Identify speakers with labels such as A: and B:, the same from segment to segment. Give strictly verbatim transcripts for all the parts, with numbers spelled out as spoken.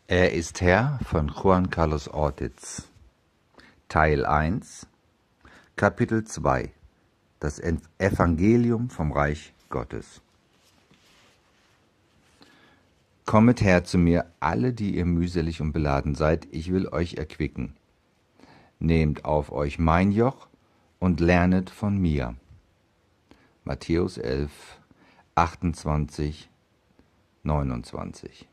A: Er ist Herr von Juan Carlos Ortiz. Teil eins, Kapitel zwei. Das Evangelium vom Reich Gottes. Kommet her zu mir, alle, die ihr mühselig und beladen seid, ich will euch erquicken. Nehmt auf euch mein Joch und lernet von mir. Matthäus elf, achtundzwanzig, neunundzwanzig.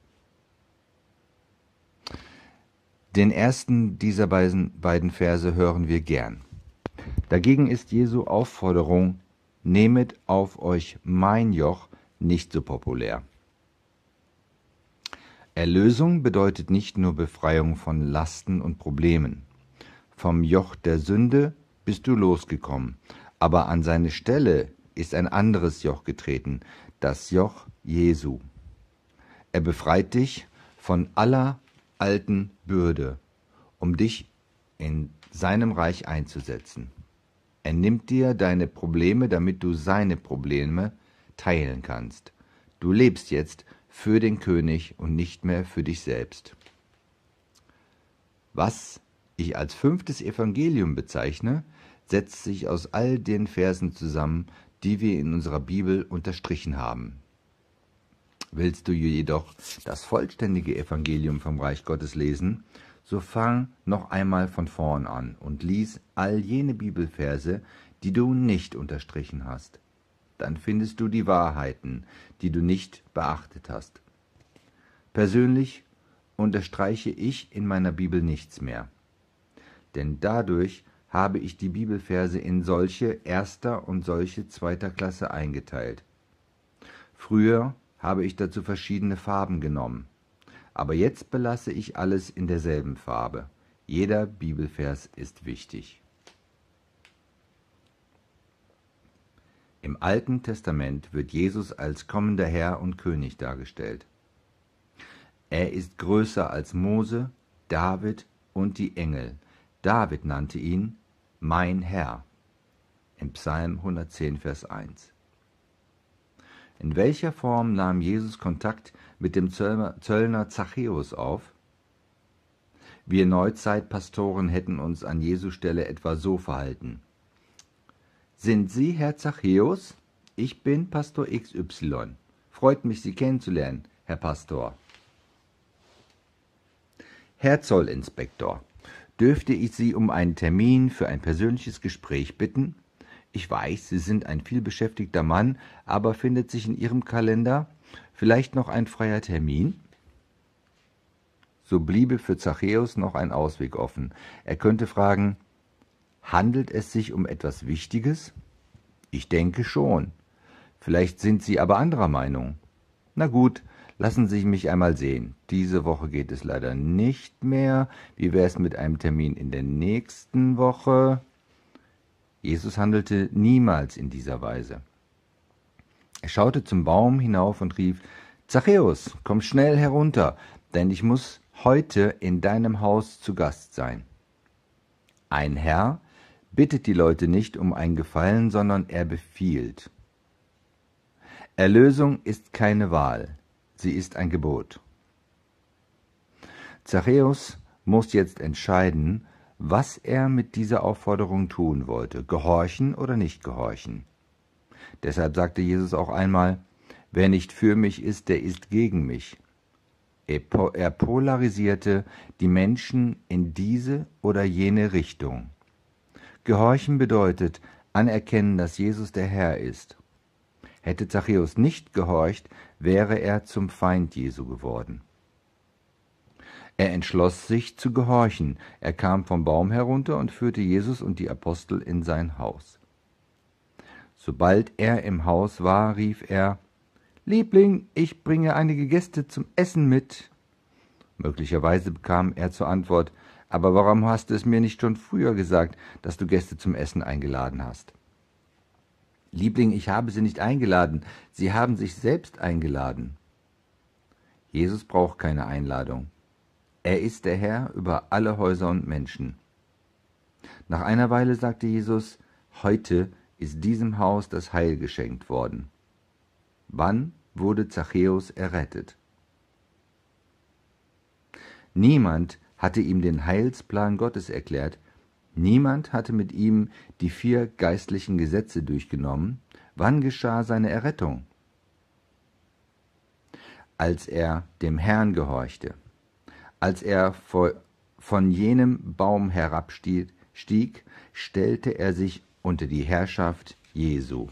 A: Den ersten dieser beiden Verse hören wir gern. Dagegen ist Jesu Aufforderung, nehmet auf euch mein Joch, nicht so populär. Erlösung bedeutet nicht nur Befreiung von Lasten und Problemen. Vom Joch der Sünde bist du losgekommen, aber an seine Stelle ist ein anderes Joch getreten, das Joch Jesu. Er befreit dich von aller alten Bürde, um dich in seinem Reich einzusetzen. Er nimmt dir deine Probleme, damit du seine Probleme teilen kannst. Du lebst jetzt für den König und nicht mehr für dich selbst. Was ich als fünftes Evangelium bezeichne, setzt sich aus all den Versen zusammen, die wir in unserer Bibel unterstrichen haben. Willst du jedoch das vollständige Evangelium vom Reich Gottes lesen, so fang noch einmal von vorn an und lies all jene Bibelverse, die du nicht unterstrichen hast. Dann findest du die Wahrheiten, die du nicht beachtet hast. Persönlich unterstreiche ich in meiner Bibel nichts mehr, denn dadurch habe ich die Bibelverse in solche erster und solche zweiter Klasse eingeteilt. Früher habe ich dazu verschiedene Farben genommen, aber jetzt belasse ich alles in derselben Farbe. Jeder Bibelvers ist wichtig. Im Alten Testament wird Jesus als kommender Herr und König dargestellt. Er ist größer als Mose, David und die Engel. David nannte ihn mein Herr im Psalm hundertzehn, Vers eins. In welcher Form nahm Jesus Kontakt mit dem Zöllner Zachäus auf? Wir Neuzeitpastoren hätten uns an Jesu Stelle etwa so verhalten. Sind Sie Herr Zachäus? Ich bin Pastor X Y. Freut mich, Sie kennenzulernen, Herr Pastor. Herr Zollinspektor, dürfte ich Sie um einen Termin für ein persönliches Gespräch bitten? Ich weiß, Sie sind ein vielbeschäftigter Mann, aber findet sich in Ihrem Kalender vielleicht noch ein freier Termin? So bliebe für Zachäus noch ein Ausweg offen. Er könnte fragen, handelt es sich um etwas Wichtiges? Ich denke schon. Vielleicht sind Sie aber anderer Meinung. Na gut, lassen Sie mich einmal sehen. Diese Woche geht es leider nicht mehr. Wie wäre es mit einem Termin in der nächsten Woche? Jesus handelte niemals in dieser Weise. Er schaute zum Baum hinauf und rief, Zachäus, komm schnell herunter, denn ich muss heute in deinem Haus zu Gast sein. Ein Herr bittet die Leute nicht um ein Gefallen, sondern er befiehlt. Erlösung ist keine Wahl, sie ist ein Gebot. Zachäus muss jetzt entscheiden, was er mit dieser Aufforderung tun wollte, gehorchen oder nicht gehorchen. Deshalb sagte Jesus auch einmal, wer nicht für mich ist, der ist gegen mich. Er polarisierte die Menschen in diese oder jene Richtung. Gehorchen bedeutet anerkennen, dass Jesus der Herr ist. Hätte Zachäus nicht gehorcht, wäre er zum Feind Jesu geworden. Er entschloss sich zu gehorchen. Er kam vom Baum herunter und führte Jesus und die Apostel in sein Haus. Sobald er im Haus war, rief er, »Liebling, ich bringe einige Gäste zum Essen mit.« Möglicherweise bekam er zur Antwort, »Aber warum hast du es mir nicht schon früher gesagt, dass du Gäste zum Essen eingeladen hast?« »Liebling, ich habe sie nicht eingeladen, sie haben sich selbst eingeladen.« Jesus braucht keine Einladung. Er ist der Herr über alle Häuser und Menschen. Nach einer Weile sagte Jesus, heute ist diesem Haus das Heil geschenkt worden. Wann wurde Zachäus errettet? Niemand hatte ihm den Heilsplan Gottes erklärt. Niemand hatte mit ihm die vier geistlichen Gesetze durchgenommen. Wann geschah seine Errettung? Als er dem Herrn gehorchte, als er von jenem Baum herabstieg, stieg, stellte er sich unter die Herrschaft Jesu.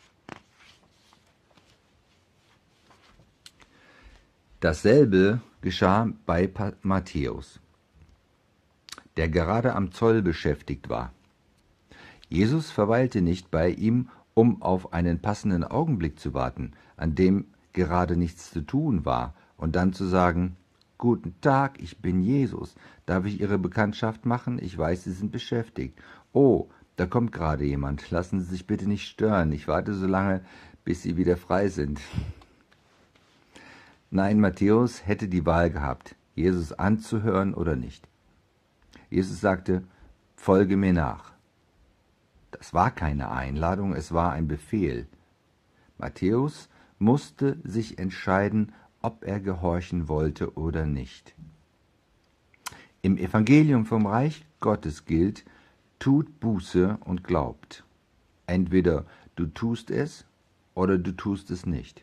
A: Dasselbe geschah bei Matthäus, der gerade am Zoll beschäftigt war. Jesus verweilte nicht bei ihm, um auf einen passenden Augenblick zu warten, an dem gerade nichts zu tun war, und dann zu sagen: »Guten Tag, ich bin Jesus. Darf ich Ihre Bekanntschaft machen? Ich weiß, Sie sind beschäftigt. Oh, da kommt gerade jemand. Lassen Sie sich bitte nicht stören. Ich warte so lange, bis Sie wieder frei sind.« Nein, Matthäus hätte die Wahl gehabt, Jesus anzuhören oder nicht. Jesus sagte: »Folge mir nach.« Das war keine Einladung, es war ein Befehl. Matthäus musste sich entscheiden, ob er gehorchen wollte oder nicht. Im Evangelium vom Reich Gottes gilt: tut Buße und glaubt. Entweder du tust es oder du tust es nicht.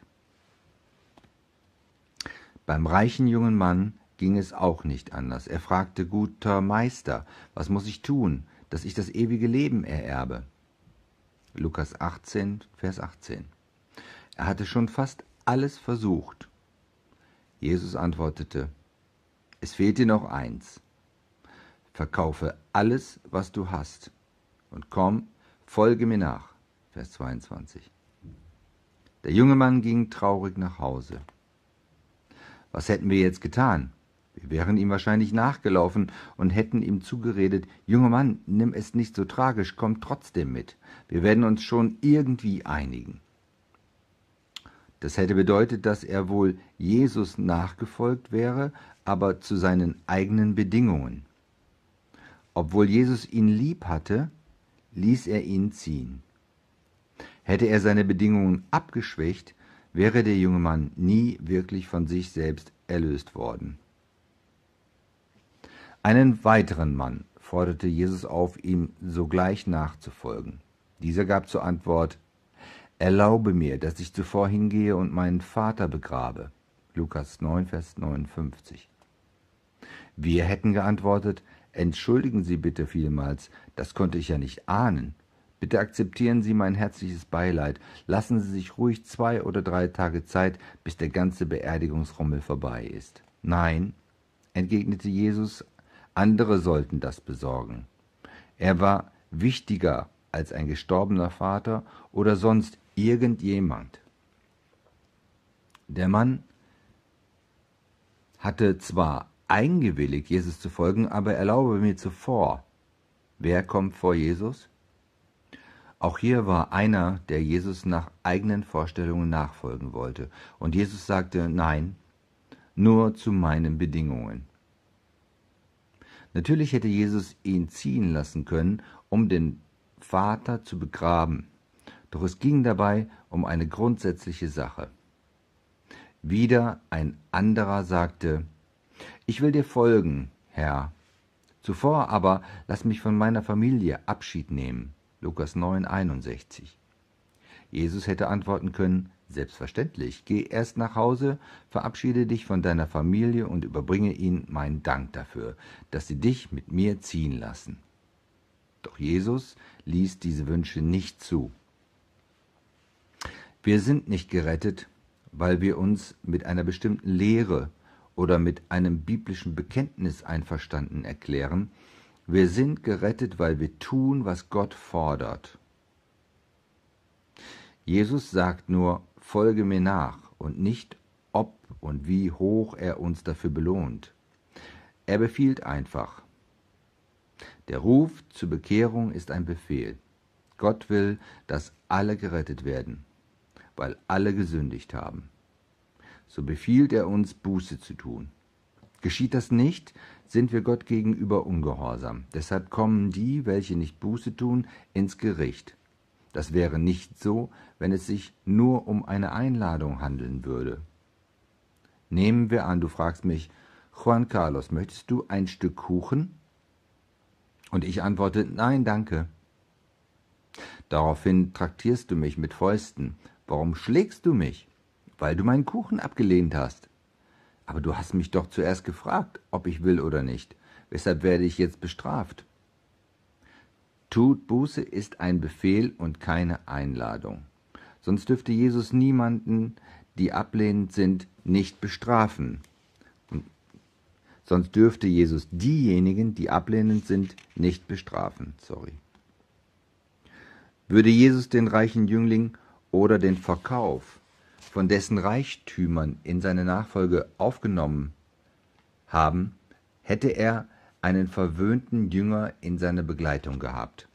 A: Beim reichen jungen Mann ging es auch nicht anders. Er fragte: »Guter Meister, was muss ich tun, dass ich das ewige Leben ererbe?« Lukas achtzehn, Vers achtzehn. Er hatte schon fast alles versucht. Jesus antwortete: »Es fehlt dir noch eins. Verkaufe alles, was du hast, und komm, folge mir nach.« Vers zweiundzwanzig. Der junge Mann ging traurig nach Hause. Was hätten wir jetzt getan? Wir wären ihm wahrscheinlich nachgelaufen und hätten ihm zugeredet: »Junger Mann, nimm es nicht so tragisch, komm trotzdem mit. Wir werden uns schon irgendwie einigen.« Das hätte bedeutet, dass er wohl Jesus nachgefolgt wäre, aber zu seinen eigenen Bedingungen. Obwohl Jesus ihn lieb hatte, ließ er ihn ziehen. Hätte er seine Bedingungen abgeschwächt, wäre der junge Mann nie wirklich von sich selbst erlöst worden. Einen weiteren Mann forderte Jesus auf, ihm sogleich nachzufolgen. Dieser gab zur Antwort: »Erlaube mir, dass ich zuvor hingehe und meinen Vater begrabe.« Lukas neun, Vers neunundfünfzig. Wir hätten geantwortet: »Entschuldigen Sie bitte vielmals, das konnte ich ja nicht ahnen. Bitte akzeptieren Sie mein herzliches Beileid. Lassen Sie sich ruhig zwei oder drei Tage Zeit, bis der ganze Beerdigungsrummel vorbei ist.« »Nein«, entgegnete Jesus, »andere sollten das besorgen.« Er war wichtiger als ein gestorbener Vater oder sonst irgendjemand. Der Mann hatte zwar eingewilligt, Jesus zu folgen, aber erlaube mir zuvor. Wer kommt vor Jesus? Auch hier war einer, der Jesus nach eigenen Vorstellungen nachfolgen wollte. Und Jesus sagte: »Nein, nur zu meinen Bedingungen.« Natürlich hätte Jesus ihn ziehen lassen können, um den Vater zu begraben. Doch es ging dabei um eine grundsätzliche Sache. Wieder ein anderer sagte: »Ich will dir folgen, Herr. Zuvor aber lass mich von meiner Familie Abschied nehmen.« Lukas neun, einundsechzig. Jesus hätte antworten können: »Selbstverständlich, geh erst nach Hause, verabschiede dich von deiner Familie und überbringe ihnen meinen Dank dafür, dass sie dich mit mir ziehen lassen.« Doch Jesus ließ diese Wünsche nicht zu. Wir sind nicht gerettet, weil wir uns mit einer bestimmten Lehre oder mit einem biblischen Bekenntnis einverstanden erklären. Wir sind gerettet, weil wir tun, was Gott fordert. Jesus sagt nur: »Folge mir nach«, und nicht, ob und wie hoch er uns dafür belohnt. Er befiehlt einfach. Der Ruf zur Bekehrung ist ein Befehl. Gott will, dass alle gerettet werden, weil alle gesündigt haben. So befiehlt er uns, Buße zu tun. Geschieht das nicht, sind wir Gott gegenüber ungehorsam. Deshalb kommen die, welche nicht Buße tun, ins Gericht. Das wäre nicht so, wenn es sich nur um eine Einladung handeln würde. Nehmen wir an, du fragst mich: Juan Carlos, möchtest du ein Stück Kuchen? Und ich antworte, nein, danke. Daraufhin traktierst du mich mit Fäusten. Warum schlägst du mich? Weil du meinen Kuchen abgelehnt hast. Aber du hast mich doch zuerst gefragt, ob ich will oder nicht. Weshalb werde ich jetzt bestraft? Tut Buße ist ein Befehl und keine Einladung. Sonst dürfte Jesus niemanden, die ablehnend sind, nicht bestrafen. Sonst dürfte Jesus diejenigen, die ablehnend sind, nicht bestrafen. Sorry. Würde Jesus den reichen Jüngling oder den Verkauf von dessen Reichtümern in seine Nachfolge aufgenommen haben, hätte er einen verwöhnten Jünger in seiner Begleitung gehabt.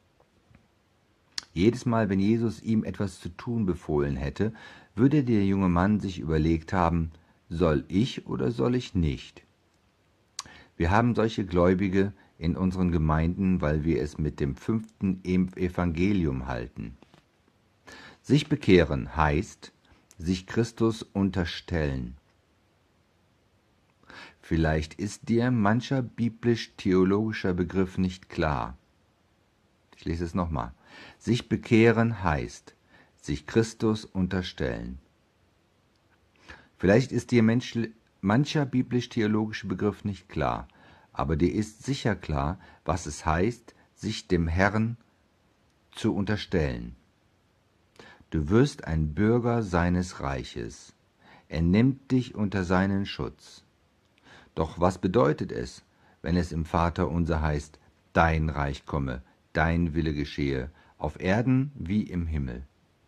A: Jedes Mal, wenn Jesus ihm etwas zu tun befohlen hätte, würde der junge Mann sich überlegt haben, soll ich oder soll ich nicht? Wir haben solche Gläubige in unseren Gemeinden, weil wir es mit dem fünften Evangelium halten. Sich bekehren heißt, sich Christus unterstellen. Vielleicht ist dir mancher biblisch-theologischer Begriff nicht klar. Ich lese es nochmal. Sich bekehren heißt, sich Christus unterstellen. Vielleicht ist dir Mensch, mancher biblisch-theologische Begriff nicht klar, aber dir ist sicher klar, was es heißt, sich dem Herrn zu unterstellen. Du wirst ein Bürger seines Reiches. Er nimmt dich unter seinen Schutz. Doch was bedeutet es, wenn es im Vaterunser heißt, dein Reich komme, dein Wille geschehe, auf Erden wie im Himmel?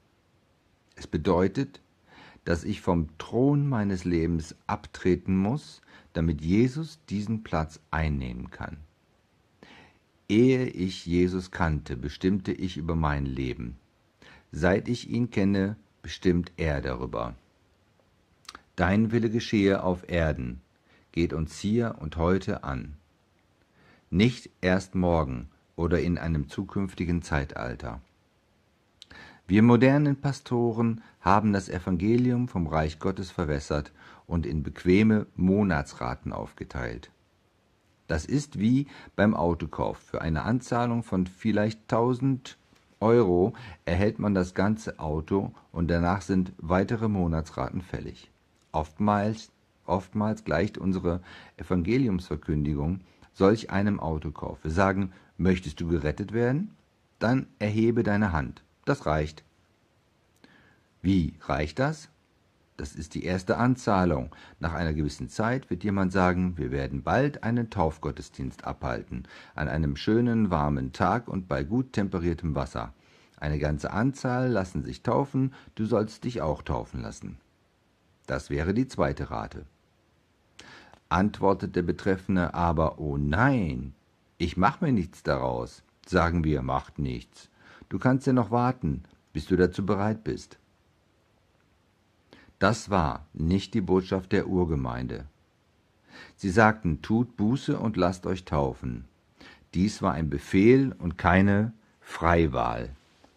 A: Es bedeutet, dass ich vom Thron meines Lebens abtreten muss, damit Jesus diesen Platz einnehmen kann. Ehe ich Jesus kannte, bestimmte ich über mein Leben. Seit ich ihn kenne, bestimmt er darüber. Dein Wille geschehe auf Erden, geht uns hier und heute an. Nicht erst morgen oder in einem zukünftigen Zeitalter. Wir modernen Pastoren haben das Evangelium vom Reich Gottes verwässert und in bequeme Monatsraten aufgeteilt. Das ist wie beim Autokauf. Für eine Anzahlung von vielleicht tausend Euro erhält man das ganze Auto und danach sind weitere Monatsraten fällig. Oftmals, oftmals gleicht unsere Evangeliumsverkündigung solch einem Autokauf. Wir sagen, möchtest du gerettet werden? Dann erhebe deine Hand. Das reicht. Wie reicht das? Das ist die erste Anzahlung. Nach einer gewissen Zeit wird jemand sagen, wir werden bald einen Taufgottesdienst abhalten, an einem schönen, warmen Tag und bei gut temperiertem Wasser. Eine ganze Anzahl lassen sich taufen, du sollst dich auch taufen lassen. Das wäre die zweite Rate. Antwortet der Betreffende aber, oh nein, ich mache mir nichts daraus, sagen wir, macht nichts. Du kannst ja noch warten, bis du dazu bereit bist. Das war nicht die Botschaft der Urgemeinde. Sie sagten, tut Buße und lasst euch taufen. Dies war ein Befehl und keine Freiwahl.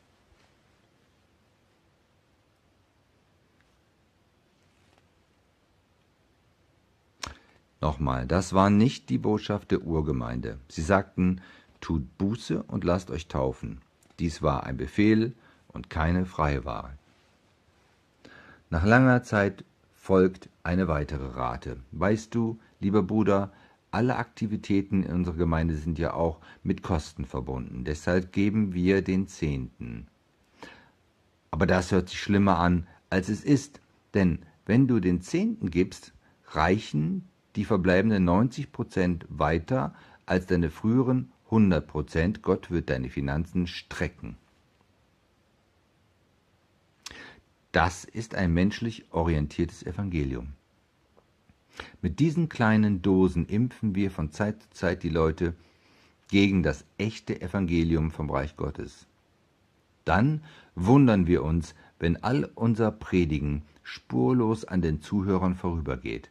A: Nochmal, das war nicht die Botschaft der Urgemeinde. Sie sagten, tut Buße und lasst euch taufen. Dies war ein Befehl und keine Freiwahl. Nach langer Zeit folgt eine weitere Rate. Weißt du, lieber Bruder, alle Aktivitäten in unserer Gemeinde sind ja auch mit Kosten verbunden. Deshalb geben wir den Zehnten. Aber das hört sich schlimmer an, als es ist. Denn wenn du den Zehnten gibst, reichen die verbleibenden neunzig Prozent weiter als deine früheren hundert Prozent. Gott wird deine Finanzen strecken. Das ist ein menschlich orientiertes Evangelium. Mit diesen kleinen Dosen impfen wir von Zeit zu Zeit die Leute gegen das echte Evangelium vom Reich Gottes. Dann wundern wir uns, wenn all unser Predigen spurlos an den Zuhörern vorübergeht.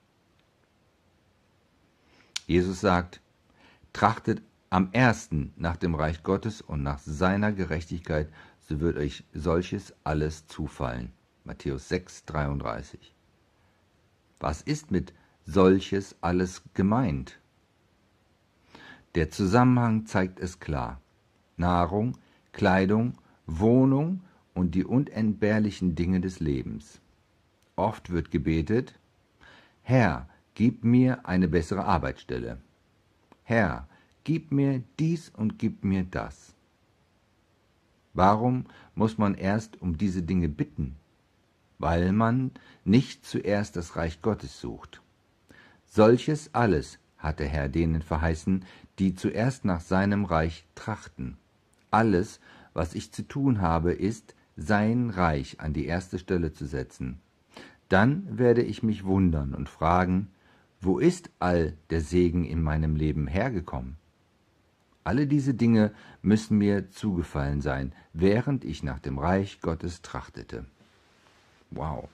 A: Jesus sagt, trachtet am ersten nach dem Reich Gottes und nach seiner Gerechtigkeit, so wird euch solches alles zufallen. Matthäus sechs, dreiunddreißig. Was ist mit solches alles gemeint? Der Zusammenhang zeigt es klar. Nahrung, Kleidung, Wohnung und die unentbehrlichen Dinge des Lebens. Oft wird gebetet: Herr, gib mir eine bessere Arbeitsstelle. Herr, gib mir dies und gib mir das. Warum muss man erst um diese Dinge bitten? Weil man nicht zuerst das Reich Gottes sucht. Solches alles hat der Herr denen verheißen, die zuerst nach seinem Reich trachten. Alles, was ich zu tun habe, ist, sein Reich an die erste Stelle zu setzen. Dann werde ich mich wundern und fragen, wo ist all der Segen in meinem Leben hergekommen? Alle diese Dinge müssen mir zugefallen sein, während ich nach dem Reich Gottes trachtete. Wow.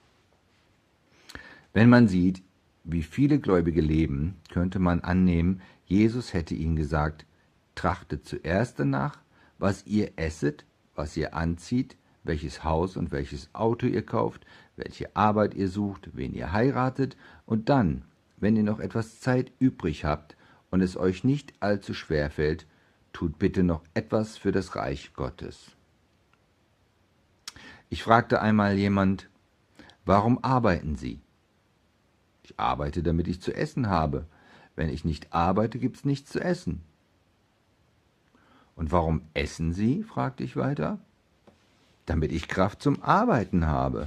A: Wenn man sieht, wie viele Gläubige leben, könnte man annehmen, Jesus hätte ihnen gesagt: Trachtet zuerst danach, was ihr esset, was ihr anzieht, welches Haus und welches Auto ihr kauft, welche Arbeit ihr sucht, wen ihr heiratet, und dann, wenn ihr noch etwas Zeit übrig habt und es euch nicht allzu schwer fällt, tut bitte noch etwas für das Reich Gottes. Ich fragte einmal jemand: Warum arbeiten Sie? Ich arbeite, damit ich zu essen habe. Wenn ich nicht arbeite, gibt's nichts zu essen. Und warum essen Sie? Fragte ich weiter. Damit ich Kraft zum Arbeiten habe.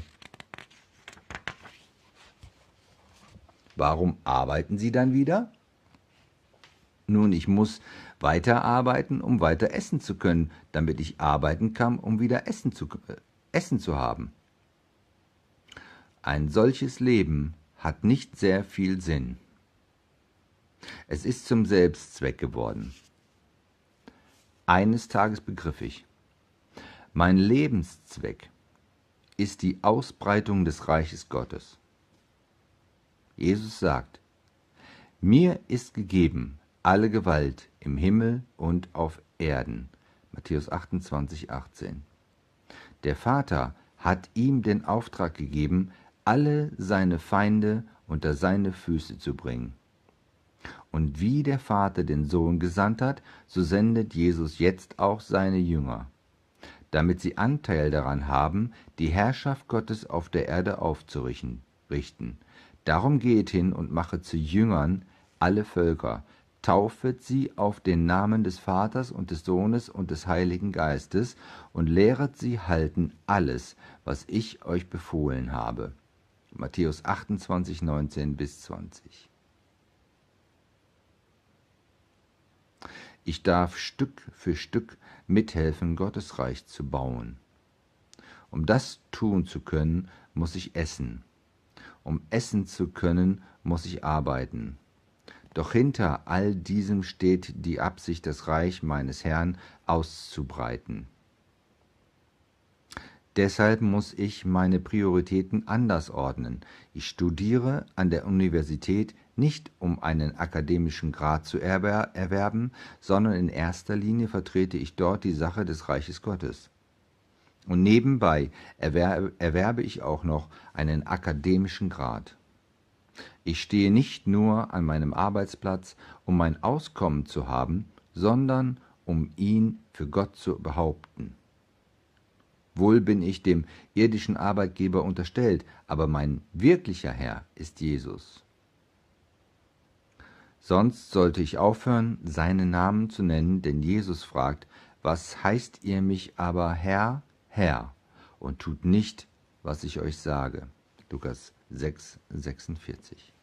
A: Warum arbeiten Sie dann wieder? Nun, ich muss weiter arbeiten, um weiter essen zu können, damit ich arbeiten kann, um wieder Essen zu, äh, Essen zu haben. Ein solches Leben hat nicht sehr viel Sinn. Es ist zum Selbstzweck geworden. Eines Tages begriff ich: Mein Lebenszweck ist die Ausbreitung des Reiches Gottes. Jesus sagt: Mir ist gegeben alle Gewalt im Himmel und auf Erden. Matthäus achtundzwanzig, achtzehn. Der Vater hat ihm den Auftrag gegeben, alle seine Feinde unter seine Füße zu bringen. Und wie der Vater den Sohn gesandt hat, so sendet Jesus jetzt auch seine Jünger, damit sie Anteil daran haben, die Herrschaft Gottes auf der Erde aufzurichten. Darum geht hin und machet zu Jüngern alle Völker, taufet sie auf den Namen des Vaters und des Sohnes und des Heiligen Geistes und lehret sie halten alles, was ich euch befohlen habe. Matthäus achtundzwanzig, neunzehn bis zwanzig. Ich darf Stück für Stück mithelfen, Gottes Reich zu bauen. Um das tun zu können, muss ich essen. Um essen zu können, muss ich arbeiten. Doch hinter all diesem steht die Absicht, das Reich meines Herrn auszubreiten. Deshalb muss ich meine Prioritäten anders ordnen. Ich studiere an der Universität nicht, um einen akademischen Grad zu erwerben, sondern in erster Linie vertrete ich dort die Sache des Reiches Gottes. Und nebenbei erwerbe, erwerbe ich auch noch einen akademischen Grad. Ich stehe nicht nur an meinem Arbeitsplatz, um mein Auskommen zu haben, sondern um ihn für Gott zu behaupten. Wohl bin ich dem irdischen Arbeitgeber unterstellt, aber mein wirklicher Herr ist Jesus. Sonst sollte ich aufhören, seinen Namen zu nennen, denn Jesus fragt: Was heißt ihr mich aber Herr, Herr, und tut nicht, was ich euch sage? Lukas sechs, sechsundvierzig.